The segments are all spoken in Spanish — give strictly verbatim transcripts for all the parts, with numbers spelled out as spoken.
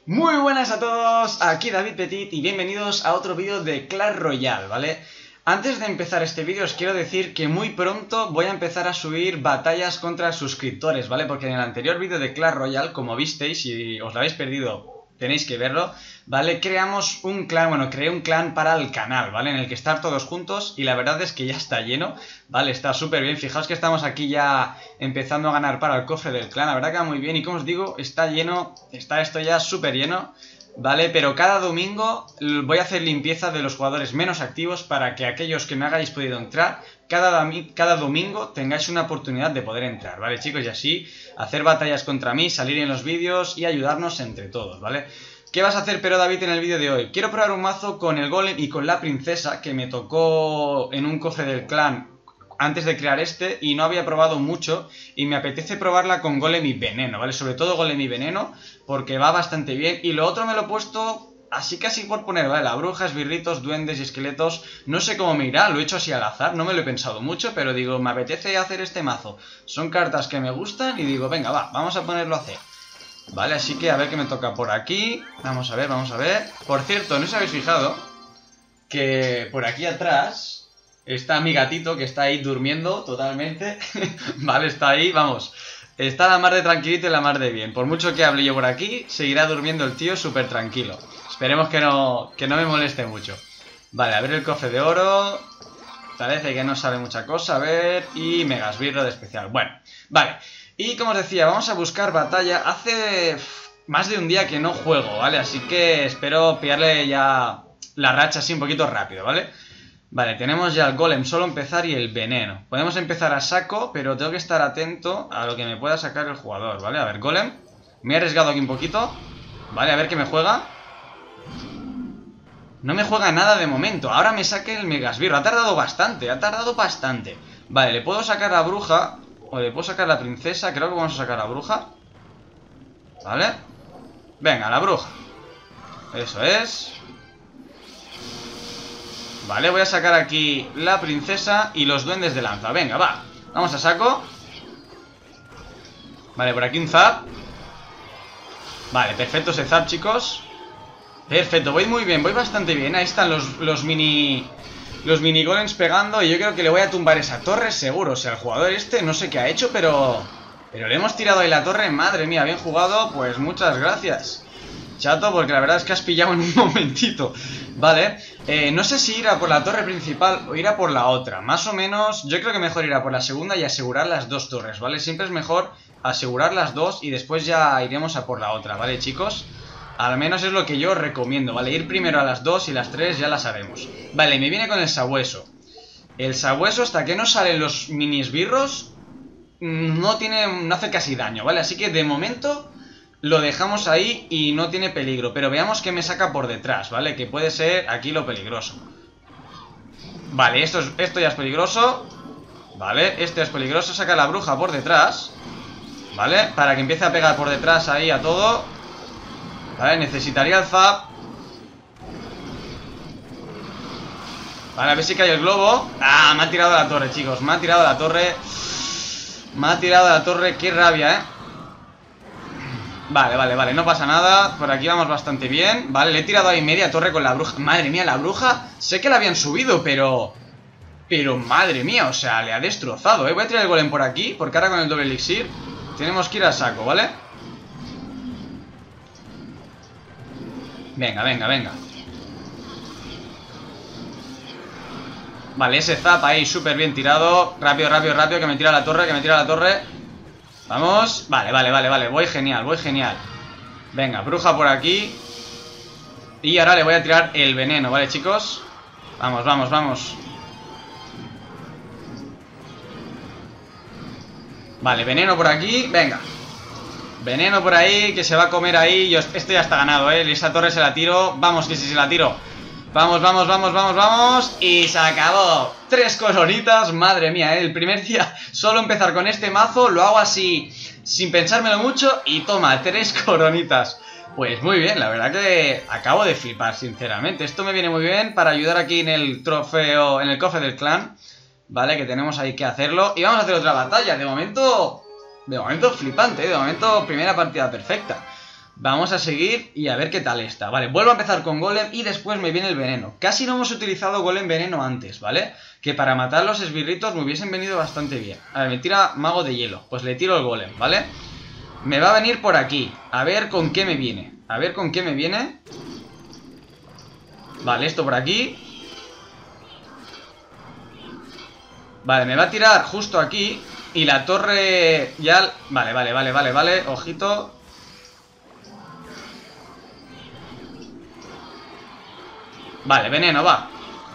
Muy buenas a todos, aquí David Petit y bienvenidos a otro vídeo de Clash Royale, ¿vale? Antes de empezar este vídeo os quiero decir que muy pronto voy a empezar a subir batallas contra suscriptores, ¿vale? Porque en el anterior vídeo de Clash Royale, como visteis, si os lo habéis perdido tenéis que verlo, ¿vale? Creamos un clan, bueno, creé un clan para el canal, ¿vale? En el que estar todos juntos y la verdad es que ya está lleno, ¿vale? Está súper bien, fijaos que estamos aquí ya empezando a ganar para el cofre del clan, la verdad que va muy bien y como os digo, está lleno, está esto ya súper lleno, ¿vale? Pero cada domingo voy a hacer limpieza de los jugadores menos activos para que aquellos que no hayáis podido entrar, cada, cada domingo tengáis una oportunidad de poder entrar, ¿vale, chicos? Y así hacer batallas contra mí, salir en los vídeos y ayudarnos entre todos, ¿vale? ¿Qué vas a hacer, pero David, en el vídeo de hoy? Quiero probar un mazo con el golem y con la princesa que me tocó en un cofre del clan antes de crear este y no había probado mucho y me apetece probarla con golem y veneno, ¿vale? Sobre todo golem y veneno porque va bastante bien y lo otro me lo he puesto así casi por poner, ¿vale? La bruja, esbirritos, duendes y esqueletos, no sé cómo me irá, lo he hecho así al azar, no me lo he pensado mucho, pero digo, me apetece hacer este mazo, son cartas que me gustan y digo, venga, va, vamos a ponerlo a hacer. Vale, así que a ver qué me toca por aquí, vamos a ver, vamos a ver. Por cierto, ¿no os habéis fijado que por aquí atrás está mi gatito que está ahí durmiendo totalmente? Vale, está ahí, vamos. Está la mar de tranquilito y la mar de bien. Por mucho que hable yo por aquí, seguirá durmiendo el tío súper tranquilo. Esperemos que no, que no me moleste mucho. Vale, a ver el cofre de oro. Parece que no sabe mucha cosa. A ver, y megasbirro de especial. Bueno, vale. Y como os decía, vamos a buscar batalla. Hace más de un día que no juego, ¿vale? Así que espero pillarle ya la racha así un poquito rápido, ¿vale? Vale, tenemos ya el golem solo empezar y el veneno. Podemos empezar a saco, pero tengo que estar atento a lo que me pueda sacar el jugador, ¿vale? A ver, golem. Me he arriesgado aquí un poquito. Vale, a ver qué me juega. No me juega nada de momento. Ahora me saque el megasbirro. Ha tardado bastante, ha tardado bastante. Vale, le puedo sacar a la bruja o le puedo sacar a la princesa. Creo que vamos a sacar a la bruja. Vale. Venga, la bruja. Eso es. Vale, voy a sacar aquí la princesa y los duendes de lanza. Venga, va, vamos a saco. Vale, por aquí un zap. Vale, perfecto ese zap, chicos. Perfecto, voy muy bien, voy bastante bien. Ahí están los, los mini Los mini golems pegando. Y yo creo que le voy a tumbar esa torre seguro. O sea, el jugador este no sé qué ha hecho, pero Pero le hemos tirado ahí la torre. Madre mía, bien jugado, pues muchas gracias, chato, porque la verdad es que has pillado en un momentito. Vale, eh, no sé si ir a por la torre principal o ir a por la otra. Más o menos, yo creo que mejor ir a por la segunda y asegurar las dos torres, ¿vale? Siempre es mejor asegurar las dos y después ya iremos a por la otra, ¿vale, chicos? Al menos es lo que yo recomiendo, ¿vale? Ir primero a las dos y las tres ya las haremos. Vale, me viene con el sabueso. El sabueso, hasta que no salen los mini esbirros, no tiene, no hace casi daño, ¿vale? Así que de momento lo dejamos ahí y no tiene peligro. Pero veamos qué me saca por detrás, ¿vale? Que puede ser aquí lo peligroso. Vale, esto, es, esto ya es peligroso. Vale, esto es peligroso. Saca la bruja por detrás, ¿vale? Para que empiece a pegar por detrás ahí a todo. Vale, necesitaría el zap. Vale, a ver si cae el globo. Ah, me ha tirado a la torre, chicos. Me ha tirado a la torre. Me ha tirado a la torre. Qué rabia, ¿eh? Vale, vale, vale, no pasa nada. Por aquí vamos bastante bien. Vale, le he tirado ahí media torre con la bruja. Madre mía, la bruja, sé que la habían subido, pero Pero madre mía, o sea, le ha destrozado, ¿eh? Voy a tirar el golem por aquí, porque ahora con el doble elixir tenemos que ir a saco, ¿vale? Venga, venga, venga. Vale, ese zap ahí súper bien tirado. Rápido, rápido, rápido, que me tira la torre, que me tira la torre. Vamos, vale, vale, vale, vale, voy genial, voy genial. Venga, bruja por aquí. Y ahora le voy a tirar el veneno, ¿vale, chicos? Vamos, vamos, vamos. Vale, veneno por aquí, venga. Veneno por ahí, que se va a comer ahí. Yo, esto ya está ganado, ¿eh? Esa torre se la tiro, vamos, que si se la tiro. Vamos, vamos, vamos, vamos, vamos. Y se acabó. Tres coronitas, madre mía, ¿eh? El primer día solo empezar con este mazo, lo hago así sin pensármelo mucho y toma, tres coronitas. Pues muy bien, la verdad que acabo de flipar, sinceramente. Esto me viene muy bien para ayudar aquí en el trofeo, en el cofre del clan, ¿vale? Que tenemos ahí que hacerlo. Y vamos a hacer otra batalla, de momento, de momento flipante, ¿eh? De momento primera partida perfecta. Vamos a seguir y a ver qué tal está. Vale, vuelvo a empezar con golem y después me viene el veneno. Casi no hemos utilizado golem veneno antes, ¿vale? Que para matar los esbirritos me hubiesen venido bastante bien. A ver, me tira mago de hielo. Pues le tiro el golem, ¿vale? Me va a venir por aquí. A ver con qué me viene. A ver con qué me viene. Vale, esto por aquí. Vale, me va a tirar justo aquí. Y la torre ya... Vale, vale, vale, vale, vale. Ojito. Vale, veneno, va.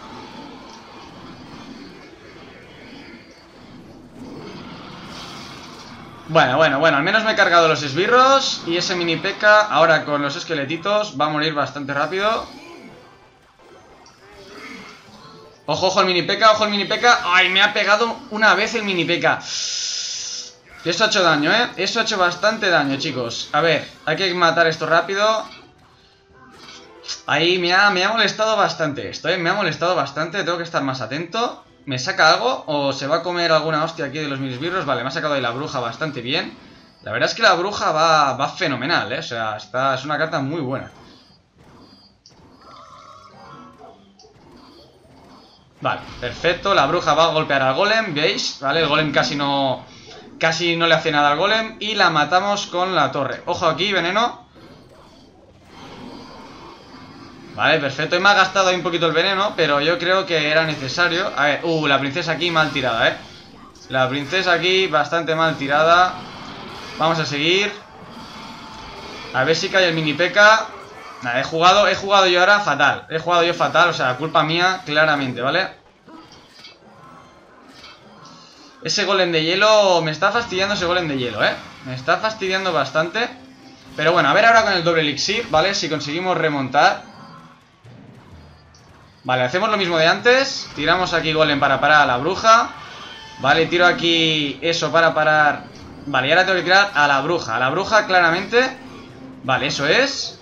Bueno, bueno, bueno, al menos me he cargado los esbirros. Y ese mini P.E.K.K.A. ahora con los esqueletitos va a morir bastante rápido. Ojo, ojo el mini P.E.K.K.A, ojo el mini P.E.K.K.A. Ay, me ha pegado una vez el mini P.E.K.K.A. Eso ha hecho daño, ¿eh? Eso ha hecho bastante daño, chicos. A ver, hay que matar esto rápido. Ahí me ha, me ha molestado bastante esto, ¿eh? Me ha molestado bastante, tengo que estar más atento. ¿Me saca algo? ¿O se va a comer alguna hostia aquí de los minisbirros? Vale, me ha sacado ahí la bruja bastante bien. La verdad es que la bruja va, va fenomenal, ¿eh? O sea, está, es una carta muy buena. Vale, perfecto, la bruja va a golpear al golem, ¿veis? Vale, el golem casi no... Casi no le hace nada al golem. Y la matamos con la torre. Ojo aquí, veneno. Vale, perfecto, y me ha gastado ahí un poquito el veneno, pero yo creo que era necesario. A ver, uh, la princesa aquí mal tirada, eh La princesa aquí bastante mal tirada. Vamos a seguir. A ver si cae el mini P.E.K.K.A. Nada, he jugado, he jugado yo ahora fatal. He jugado yo fatal, o sea, culpa mía, claramente, ¿vale? Ese golem de hielo, me está fastidiando ese golem de hielo, eh Me está fastidiando bastante. Pero bueno, a ver ahora con el doble elixir, ¿vale? Si conseguimos remontar. Vale, hacemos lo mismo de antes. Tiramos aquí golem para parar a la bruja. Vale, tiro aquí eso para parar. Vale, y ahora tengo que tirar a la bruja. A la bruja claramente. Vale, eso es.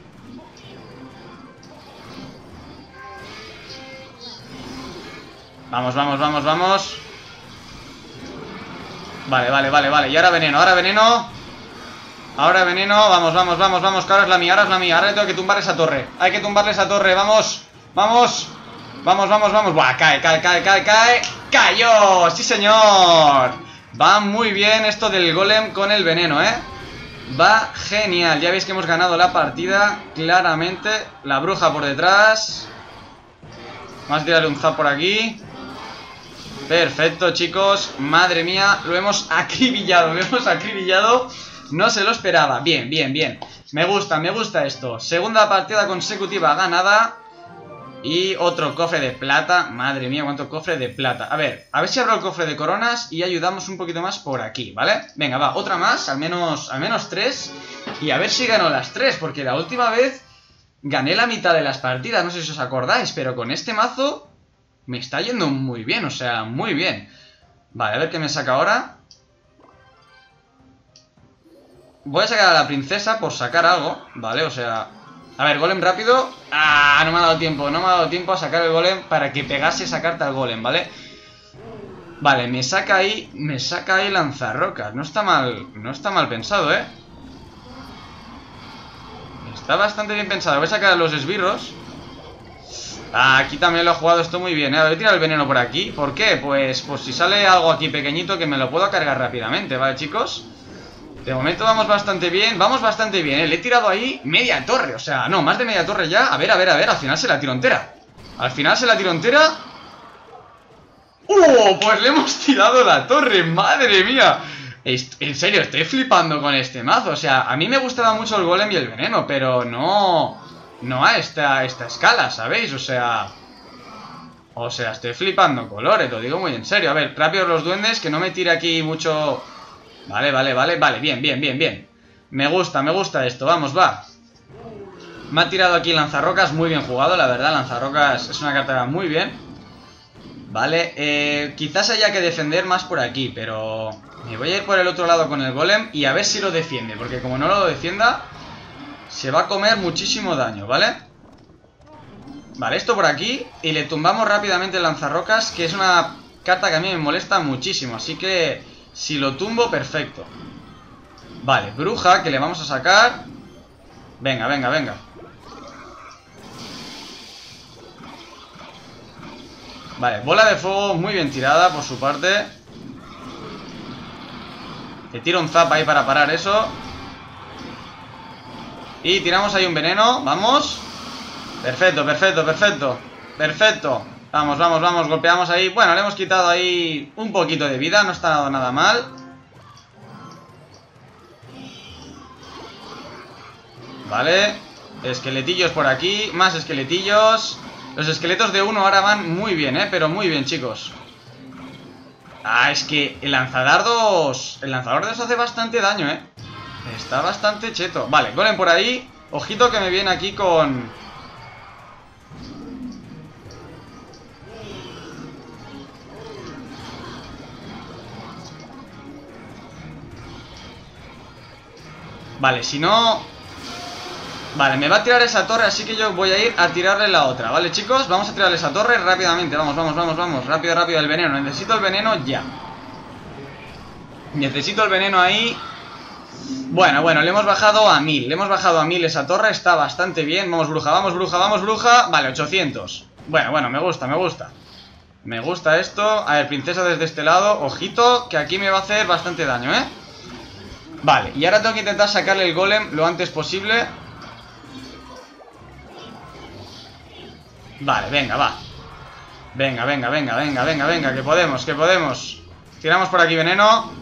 Vamos, vamos, vamos, vamos. Vale, vale, vale, vale. Y ahora veneno, ahora veneno. Ahora veneno, vamos, vamos, vamos, vamos. Que ahora es la mía, ahora es la mía. Ahora le tengo que tumbar esa torre. Hay que tumbarle esa torre, vamos. Vamos, vamos, vamos, vamos. Buah, cae, cae, cae, cae, cae. ¡Cayó! ¡Sí, señor! Va muy bien esto del golem con el veneno, ¿eh? Va genial. Ya veis que hemos ganado la partida claramente. La bruja por detrás. Vamos a tirarle un zap por aquí. Perfecto, chicos. Madre mía, lo hemos acribillado. Lo hemos acribillado. No se lo esperaba. Bien, bien, bien. Me gusta, me gusta esto. Segunda partida consecutiva ganada. Y otro cofre de plata. Madre mía, cuánto cofre de plata. A ver, a ver si abro el cofre de coronas y ayudamos un poquito más por aquí, ¿vale? Venga, va, otra más, al menos, al menos tres. Y a ver si gano las tres, porque la última vez gané la mitad de las partidas. No sé si os acordáis, pero con este mazo me está yendo muy bien, o sea, muy bien. Vale, a ver qué me saca ahora. Voy a sacar a la princesa por sacar algo, ¿vale? O sea... A ver, golem rápido. Ah, no me ha dado tiempo, no me ha dado tiempo a sacar el golem para que pegase esa carta al golem, ¿vale? Vale, me saca ahí, me saca ahí lanzarrocas. No está mal, no está mal pensado, ¿eh? Está bastante bien pensado. Voy a sacar a los esbirros. Ah, aquí también lo he jugado esto muy bien, ¿eh? Voy a tirar el veneno por aquí. ¿Por qué? Pues, pues si sale algo aquí pequeñito que me lo puedo cargar rápidamente, ¿vale, chicos? De momento vamos bastante bien, vamos bastante bien, ¿eh? Le he tirado ahí media torre, o sea, no, más de media torre ya. A ver, a ver, a ver, al final se la tiro entera. Al final se la tiro entera. ¡Uh! Pues le hemos tirado la torre, madre mía. En serio, estoy flipando con este mazo. O sea, a mí me gustaba mucho el golem y el veneno, pero no... No a esta, a esta escala, ¿sabéis? O sea... O sea, estoy flipando colores, lo digo muy en serio. A ver, rápido los duendes, que no me tire aquí mucho... Vale, vale, vale, vale, bien, bien, bien, bien. Me gusta, me gusta esto, vamos, va. Me ha tirado aquí lanzarrocas, muy bien jugado, la verdad, lanzarrocas es una carta muy bien. Vale, eh, quizás haya que defender más por aquí, pero me voy a ir por el otro lado con el golem y a ver si lo defiende, porque como no lo defienda, se va a comer muchísimo daño, ¿vale? Vale, esto por aquí y le tumbamos rápidamente el lanzarrocas, que es una carta que a mí me molesta muchísimo, así que... Si lo tumbo, perfecto. Vale, bruja, que le vamos a sacar. Venga, venga, venga. Vale, bola de fuego muy bien tirada por su parte. Te tiro un zap ahí para parar eso. Y tiramos ahí un veneno, vamos. Perfecto, perfecto, perfecto. Perfecto. Vamos, vamos, vamos, golpeamos ahí. Bueno, le hemos quitado ahí un poquito de vida. No está nada mal. Vale. Esqueletillos por aquí. Más esqueletillos. Los esqueletos de uno ahora van muy bien, eh. Pero muy bien, chicos. Ah, es que el lanzadardos... El lanzador hace bastante daño, eh. Está bastante cheto. Vale, golem por ahí. Ojito que me viene aquí con... Vale, si no... Vale, me va a tirar esa torre, así que yo voy a ir a tirarle la otra. Vale, chicos, vamos a tirarle esa torre rápidamente. Vamos, vamos, vamos, vamos. Rápido, rápido, el veneno. Necesito el veneno ya. Necesito el veneno ahí. Bueno, bueno, le hemos bajado a mil. Le hemos bajado a mil esa torre, está bastante bien. Vamos, bruja, vamos, bruja, vamos, bruja. Vale, ochocientos. Bueno, bueno, me gusta, me gusta. Me gusta esto. A ver, princesa desde este lado. Ojito, que aquí me va a hacer bastante daño, ¿eh? Vale, y ahora tengo que intentar sacarle el golem lo antes posible. Vale, venga, va. Venga, venga, venga, venga, venga, venga, que podemos, que podemos. Tiramos por aquí veneno.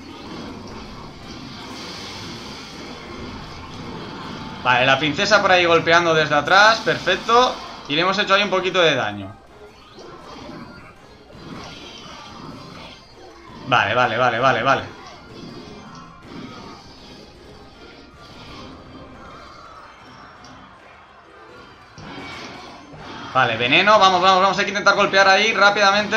Vale, la princesa por ahí golpeando desde atrás, perfecto. Y le hemos hecho ahí un poquito de daño. Vale, vale, vale, vale, vale. Vale, veneno, vamos, vamos, vamos. Hay que intentar golpear ahí rápidamente.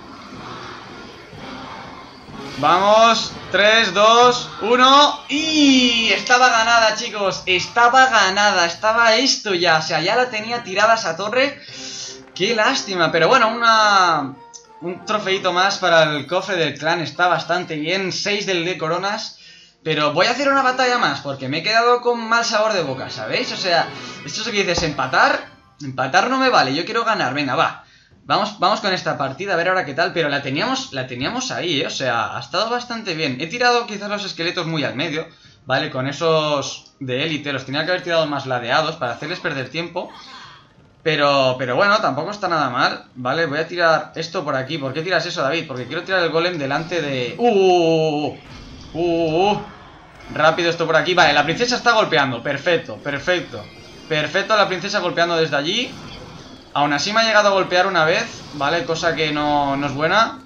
Vamos, tres, dos, uno. Y estaba ganada, chicos. Estaba ganada, estaba esto ya. O sea, ya la tenía tirada esa torre. Qué lástima, pero bueno, una... Un trofeito más para el cofre del clan. Está bastante bien, seis del de coronas. Pero voy a hacer una batalla más, porque me he quedado con mal sabor de boca, ¿sabéis? O sea, esto es que dices, empatar... Empatar no me vale, yo quiero ganar, venga, va. Vamos, vamos con esta partida, a ver ahora qué tal. Pero la teníamos, la teníamos ahí, ¿eh? O sea, ha estado bastante bien. He tirado quizás los esqueletos muy al medio, ¿vale? Con esos de élite, los tenía que haber tirado más ladeados para hacerles perder tiempo. Pero, pero bueno, tampoco está nada mal, ¿vale? Voy a tirar esto por aquí. ¿Por qué tiras eso, David? Porque quiero tirar el golem delante de... ¡Uh! ¡Uh! ¡Uh! Rápido esto por aquí. Vale, la princesa está golpeando, perfecto, perfecto. Perfecto, la princesa golpeando desde allí. Aún así me ha llegado a golpear una vez, ¿vale? Cosa que no, no es buena.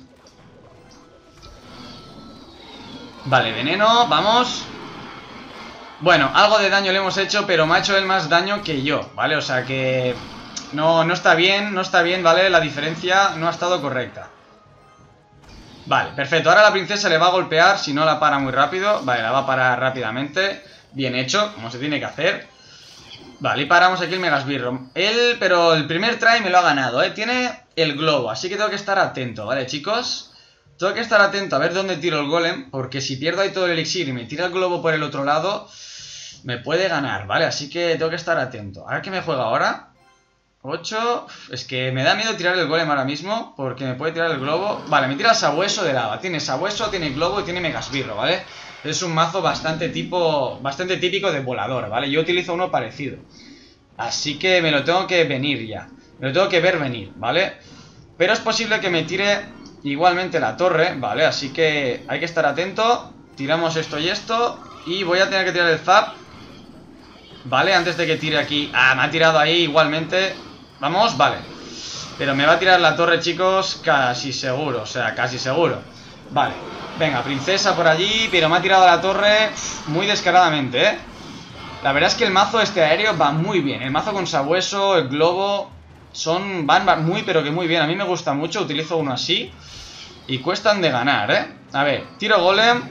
Vale, veneno, vamos. Bueno, algo de daño le hemos hecho, pero me ha hecho él más daño que yo, ¿vale? O sea que... No, no está bien, no está bien, ¿vale? La diferencia no ha estado correcta. Vale, perfecto. Ahora la princesa le va a golpear, si no la para muy rápido. Vale, la va a parar rápidamente. Bien hecho, como se tiene que hacer. Vale, y paramos aquí el Megasbirro. Él, pero el primer try me lo ha ganado, ¿eh? Tiene el globo, así que tengo que estar atento, ¿vale, chicos? Tengo que estar atento a ver dónde tiro el golem, porque si pierdo ahí todo el elixir y me tira el globo por el otro lado, me puede ganar, ¿vale? Así que tengo que estar atento. A ver qué me juega ahora. ocho. Es que me da miedo tirar el golem ahora mismo, porque me puede tirar el globo. Vale, me tira sabueso de lava. Tiene sabueso, tiene globo y tiene Megasbirro, ¿vale? Es un mazo bastante tipo, bastante típico de volador, ¿vale? Yo utilizo uno parecido. Así que me lo tengo que venir ya. Me lo tengo que ver venir, ¿vale? Pero es posible que me tire igualmente la torre, ¿vale? Así que hay que estar atento. Tiramos esto y esto. Y voy a tener que tirar el zap, ¿vale? Antes de que tire aquí. Ah, me ha tirado ahí igualmente. Vamos, vale. Pero me va a tirar la torre, chicos, casi seguro. O sea, casi seguro. Vale. Venga, princesa por allí, pero me ha tirado la torre muy descaradamente, ¿eh? La verdad es que el mazo este aéreo va muy bien. El mazo con sabueso, el globo, son van, van muy, pero que muy bien. A mí me gusta mucho, utilizo uno así. Y cuestan de ganar, ¿eh? A ver, tiro golem.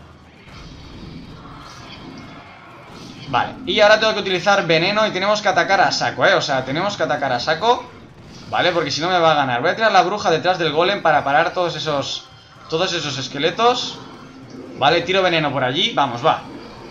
Vale, y ahora tengo que utilizar veneno y tenemos que atacar a saco, ¿eh? O sea, tenemos que atacar a saco, ¿vale? Porque si no me va a ganar. Voy a tirar la bruja detrás del golem para parar todos esos... Todos esos esqueletos. Vale, tiro veneno por allí. Vamos, va.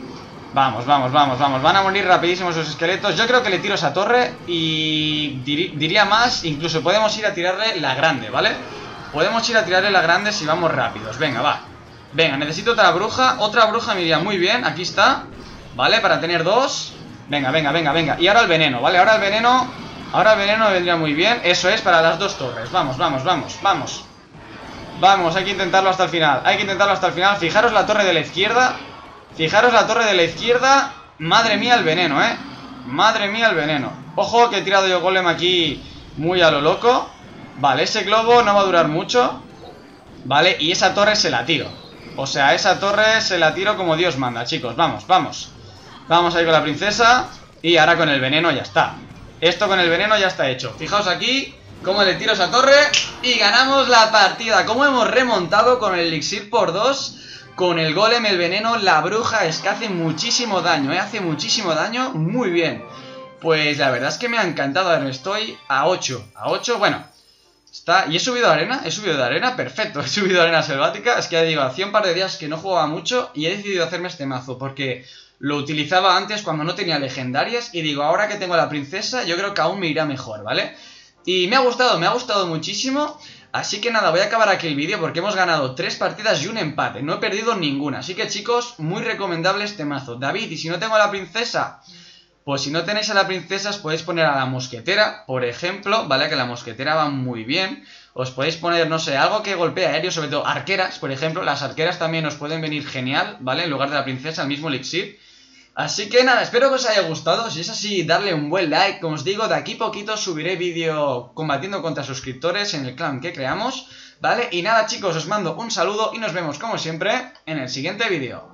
Vamos, vamos, vamos, vamos. Van a morir rapidísimo esos esqueletos. Yo creo que le tiro esa torre y dir diría más, incluso podemos ir a tirarle la grande, ¿vale? Podemos ir a tirarle la grande si vamos rápidos. Venga, va. Venga, necesito otra bruja. Otra bruja me iría muy bien. Aquí está. ¿Vale? Para tener dos. Venga, venga, venga, venga. Y ahora el veneno, ¿vale? Ahora el veneno. Ahora el veneno vendría muy bien. Eso es para las dos torres. Vamos, vamos, vamos, vamos. Vamos, hay que intentarlo hasta el final. Hay que intentarlo hasta el final. Fijaros la torre de la izquierda. Fijaros la torre de la izquierda. Madre mía el veneno, ¿eh? Madre mía el veneno. Ojo que he tirado yo golem aquí muy a lo loco. Vale, ese globo no va a durar mucho. Vale, y esa torre se la tiro. O sea, esa torre se la tiro como Dios manda, chicos. Vamos, vamos. Vamos a ir con la princesa. Y ahora con el veneno ya está. Esto con el veneno ya está hecho. Fijaos aquí cómo le tiro esa torre. Y ganamos la partida. Cómo hemos remontado con el elixir por dos. Con el golem, el veneno, la bruja. Es que hace muchísimo daño, ¿eh? Hace muchísimo daño. Muy bien. Pues la verdad es que me ha encantado. Ahora estoy a ocho. A ocho, bueno. Está... ¿Y he subido de arena? ¿He subido de arena? Perfecto. He subido de arena selvática. Es que ya digo, hacía un par de días que no jugaba mucho. Y he decidido hacerme este mazo. Porque lo utilizaba antes cuando no tenía legendarias. Y digo, ahora que tengo la princesa, yo creo que aún me irá mejor, ¿vale? Y me ha gustado, me ha gustado muchísimo. Así que nada, voy a acabar aquí el vídeo porque hemos ganado tres partidas y un empate. No he perdido ninguna. Así que chicos, muy recomendable este mazo. David, ¿y si no tengo a la princesa? Pues si no tenéis a la princesa os podéis poner a la mosquetera, por ejemplo, ¿vale? Que la mosquetera va muy bien. Os podéis poner, no sé, algo que golpee aéreo, sobre todo arqueras, por ejemplo. Las arqueras también os pueden venir genial, ¿vale? En lugar de la princesa, el mismo elixir. Así que nada, espero que os haya gustado. Si es así, darle un buen like. Como os digo, de aquí poquito subiré vídeo combatiendo contra suscriptores en el clan que creamos, ¿vale? Y nada chicos, os mando un saludo y nos vemos como siempre en el siguiente vídeo.